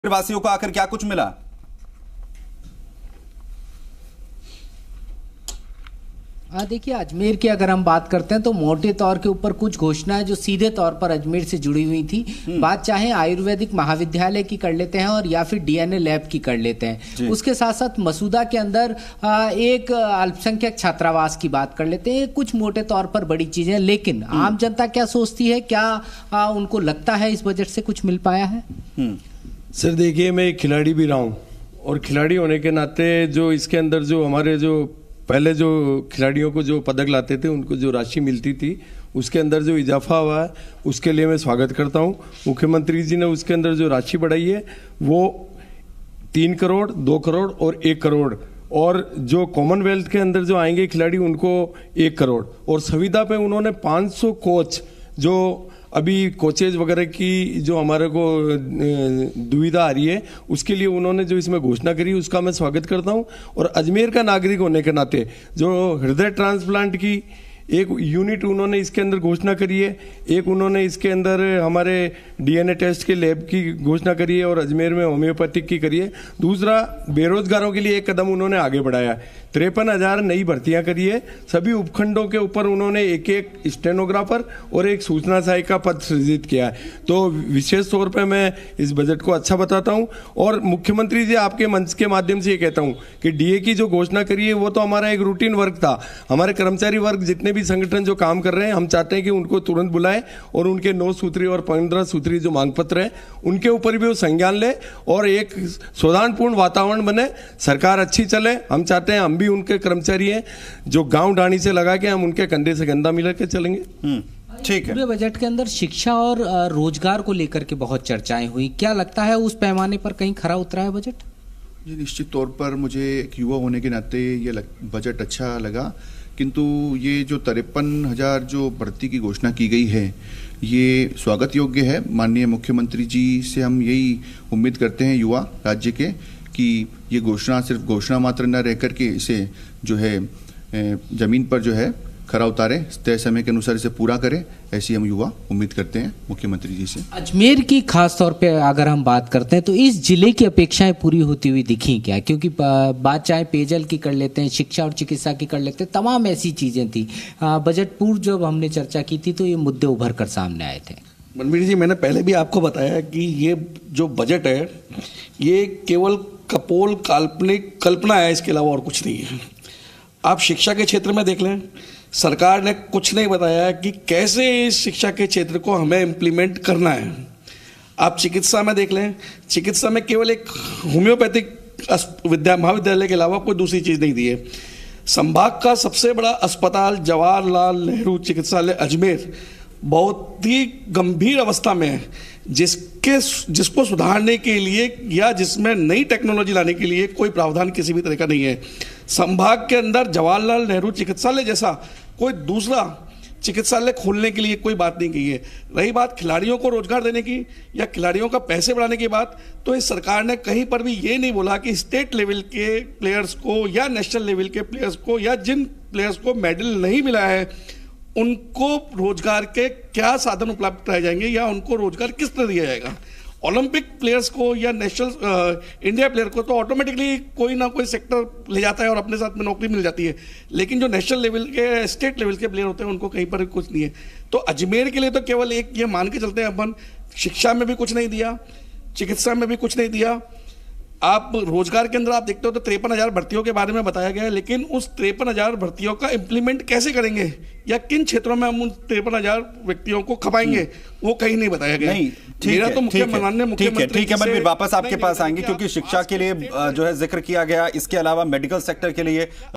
वासियों को आखिर क्या कुछ मिला? देखिए, अजमेर की अगर हम बात करते हैं तो मोटे तौर के ऊपर कुछ घोषणाएं जो सीधे तौर पर अजमेर से जुड़ी हुई थी। बात चाहे आयुर्वेदिक महाविद्यालय की कर लेते हैं और या फिर डीएनए लैब की कर लेते हैं। उसके साथ साथ मसूदा के अंदर एक अल्पसंख्यक छात्रावास की बात कर लेते हैं। कुछ मोटे तौर पर बड़ी चीजें, लेकिन आम जनता क्या सोचती है, क्या उनको लगता है इस बजट से कुछ मिल पाया है? सर देखिए, मैं एक खिलाड़ी भी रहा हूँ और खिलाड़ी होने के नाते जो इसके अंदर जो हमारे जो पहले जो खिलाड़ियों को जो पदक लाते थे उनको जो राशि मिलती थी उसके अंदर जो इजाफा हुआ है उसके लिए मैं स्वागत करता हूँ। मुख्यमंत्री जी ने उसके अंदर जो राशि बढ़ाई है वो 3 करोड़, 2 करोड़ और 1 करोड़, और जो कॉमनवेल्थ के अंदर जो आएंगे खिलाड़ी उनको 1 करोड़, और संविदा पे उन्होंने 500 कोच जो अभी कोचेज वगैरह की जो हमारे को दुविधा आ रही है उसके लिए उन्होंने जो इसमें घोषणा करी उसका मैं स्वागत करता हूं। और अजमेर का नागरिक होने के नाते जो हृदय ट्रांसप्लांट की एक यूनिट उन्होंने इसके अंदर घोषणा करी है, एक उन्होंने इसके अंदर हमारे डीएनए टेस्ट के लैब की घोषणा करी है और अजमेर में होम्योपैथिक की करी है। दूसरा, बेरोजगारों के लिए एक कदम उन्होंने आगे बढ़ाया, 53,000 नई भर्तियां करी है। सभी उपखंडों के ऊपर उन्होंने एक एक स्टेनोग्राफर और एक सूचना सहायक का पद सृजित किया है। तो विशेष तौर पर मैं इस बजट को अच्छा बताता हूं। और मुख्यमंत्री जी, आपके मंच के माध्यम से ये कहता हूं कि डीए की जो घोषणा करी है वो तो हमारा एक रूटीन वर्क था। हमारे कर्मचारी वर्ग जितने भी संगठन जो काम कर रहे हैं, हम चाहते हैं कि उनको तुरंत बुलाएं और उनके 9 सूत्री और 15 सूत्री जो मांग पत्र है उनके ऊपर भी वो संज्ञान ले और एक सौहार्दपूर्ण वातावरण बने, सरकार अच्छी चले। हम चाहते हैं, हम भी उनके कर्मचारी हैं जो गांव डाणी से लगा के हम उनके कंधे से कंधा मिला के चलेंगे। ठीक है। पूरे बजट के अंदर शिक्षा और रोजगार को लेकर के बहुत चर्चाएं हुई, क्या लगता है उस पैमाने पर कहीं खरा उतरा है बजट? जी, निश्चित तौर पर मुझे एक युवा होने के नाते ये बजट अच्छा लगा, किंतु ये जो 53,000 जो भर्ती की घोषणा की गई है ये स्वागत योग्य है। माननीय मुख्यमंत्री जी से हम यही उम्मीद करते हैं युवा राज्य के कि ये घोषणा सिर्फ घोषणा मात्र न रह करके इसे जो है जमीन पर जो है खरा उतारे, तय समय के अनुसार इसे पूरा करें, ऐसी हम युवा उम्मीद करते हैं मुख्यमंत्री जी से। अजमेर की खास तौर पे अगर हम बात करते हैं तो इस जिले की अपेक्षाएं पूरी होती हुई दिखी क्या? क्योंकि बात चाहे पेयजल की कर लेते हैं, शिक्षा और चिकित्सा की कर लेते हैं, तमाम ऐसी चीजें थी। बजट पूर्व जब हमने चर्चा की थी तो ये मुद्दे उभर कर सामने आए थे। मनवीर जी, मैंने पहले भी आपको बताया कि ये जो बजट है ये केवल कपोल काल्पनिक कल्पना है, इसके अलावा और कुछ नहीं है। आप शिक्षा के क्षेत्र में देख लें, सरकार ने कुछ नहीं बताया कि कैसे इस शिक्षा के क्षेत्र को हमें इम्प्लीमेंट करना है। आप चिकित्सा में देख लें, चिकित्सा में केवल एक होम्योपैथिक महाविद्यालय के अलावा कोई दूसरी चीज़ नहीं दी है। संभाग का सबसे बड़ा अस्पताल जवाहरलाल नेहरू चिकित्सालय अजमेर बहुत ही गंभीर अवस्था में है, जिसको सुधारने के लिए या जिसमें नई टेक्नोलॉजी लाने के लिए कोई प्रावधान किसी भी तरह का नहीं है। संभाग के अंदर जवाहरलाल नेहरू चिकित्सालय जैसा कोई दूसरा चिकित्सालय खोलने के लिए कोई बात नहीं की है। रही बात खिलाड़ियों को रोजगार देने की या खिलाड़ियों का पैसे बढ़ाने की बात, तो इस सरकार ने कहीं पर भी ये नहीं बोला कि स्टेट लेवल के प्लेयर्स को या नेशनल लेवल के प्लेयर्स को या जिन प्लेयर्स को मेडल नहीं मिला है उनको रोजगार के क्या साधन उपलब्ध कराए जाएंगे या उनको रोजगार किस तरह दिया जाएगा। ओलंपिक प्लेयर्स को या नेशनल इंडिया प्लेयर को तो ऑटोमेटिकली कोई ना कोई सेक्टर ले जाता है और अपने साथ में नौकरी मिल जाती है, लेकिन जो नेशनल लेवल के स्टेट लेवल के प्लेयर होते हैं उनको कहीं पर कुछ नहीं है। तो अजमेर के लिए तो केवल एक ये मान के चलते हैं अपन, शिक्षा में भी कुछ नहीं दिया, चिकित्सा में भी कुछ नहीं दिया। आप रोजगार के अंदर आप देखते हो तो 53,000 भर्तियों के बारे में बताया गया है, लेकिन उस 53,000 भर्तियों का इम्प्लीमेंट कैसे करेंगे या किन क्षेत्रों में हम उन 53,000 व्यक्तियों को खपाएंगे वो कहीं नहीं बताया गया। नहीं, मेरा तो माननीय मुख्यमंत्री ठीक है, मनवीर वापस आपके पास आएंगे क्योंकि शिक्षा के लिए जो है जिक्र किया गया, इसके अलावा मेडिकल सेक्टर के लिए